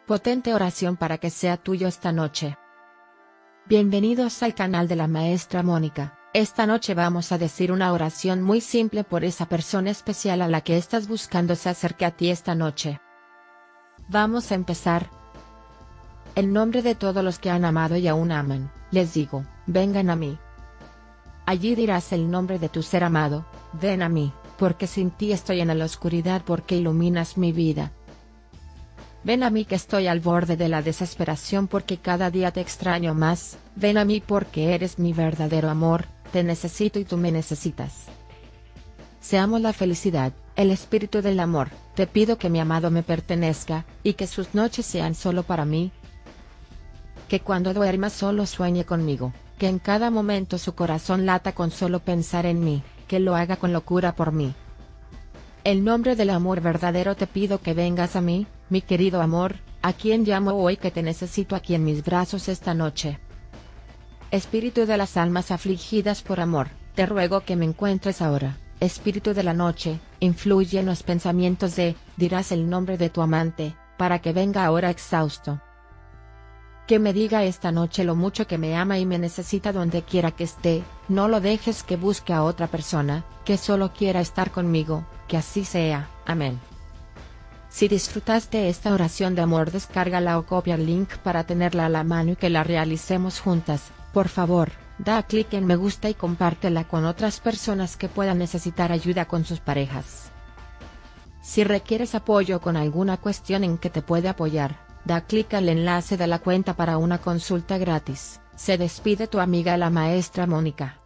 Potente oración para que sea tuyo esta noche. Bienvenidos al canal de la maestra Mónica. Esta noche vamos a decir una oración muy simple por esa persona especial a la que estás buscando se acerque a ti esta noche. Vamos a empezar. En nombre de todos los que han amado y aún aman, les digo, vengan a mí. Allí dirás el nombre de tu ser amado, ven a mí, porque sin ti estoy en la oscuridad porque iluminas mi vida. Ven a mí que estoy al borde de la desesperación porque cada día te extraño más, ven a mí porque eres mi verdadero amor, te necesito y tú me necesitas. Seamos la felicidad, el espíritu del amor, te pido que mi amado me pertenezca, y que sus noches sean solo para mí. Que cuando duerma solo sueñe conmigo, que en cada momento su corazón lata con solo pensar en mí, que lo haga con locura por mí. En nombre del amor verdadero te pido que vengas a mí, mi querido amor, a quien llamo hoy que te necesito aquí en mis brazos esta noche. Espíritu de las almas afligidas por amor, te ruego que me encuentres ahora. Espíritu de la noche, influye en los pensamientos dirás el nombre de tu amante, para que venga ahora exhausto. Que me diga esta noche lo mucho que me ama y me necesita donde quiera que esté, no lo dejes que busque a otra persona, que solo quiera estar conmigo, que así sea, amén. Si disfrutaste esta oración de amor, descárgala o copia el link para tenerla a la mano y que la realicemos juntas. Por favor, da clic en me gusta y compártela con otras personas que puedan necesitar ayuda con sus parejas. Si requieres apoyo con alguna cuestión en que te puede apoyar, da clic al enlace de la cuenta para una consulta gratis. Se despide tu amiga la maestra Mónica.